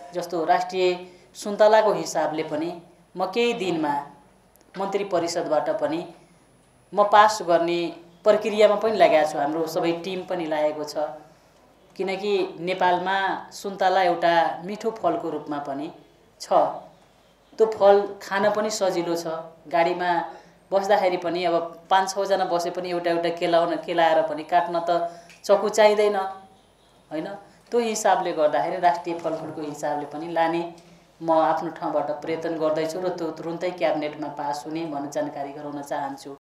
जस्तो राष्ट्रिय सुन्तलाको हिसाबले पनि म केही दिनमा मन्त्री परिषदबाट पनि म पास गर्ने प्रक्रियामा पनि लागेको छु। हाम्रो सबै टिम पनि लागेको छ, किनकि नेपालमा सुन्तला एउटा मिठो फलको रूपमा पनि छ। त्यो फल खान पनि सजिलो छ, गाडीमा बस्दाखेरि पनि अब 5-6 जना बसे पनि एउटा एउटा केलाएर पनि काट्न त चक्कु चाहिँदैन हैन। त्यो हिसाबले गर्दाखेरि राष्ट्रिय फलफुलको हिसाबले पनि लाने म आफ्नो ठाउँबाट प्रयत्न गर्दैछु र त्यो तुरुन्तै क्याबिनेटमा पास हुने भन्ने जानकारी गराउन चाहन्छु।